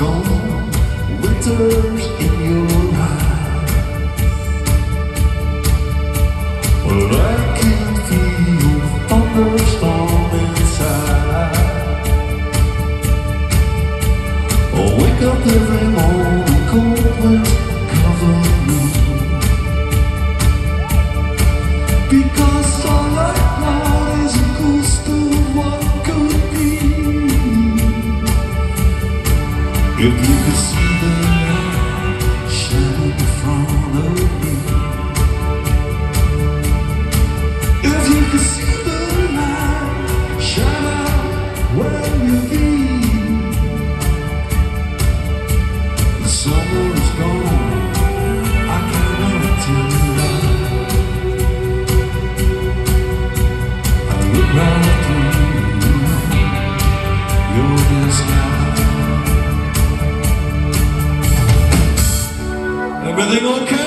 gone, winter's in your eyes. Well, I can feel thunderstorm inside. I wake up every morning, cold winds cover me, because all I want is a ghost of what could be. If you could see the light shining in front of me, if you could see the light shine out where you be. The summer is gone, I cannot tell you why. I look right through your disguise. Everything okay?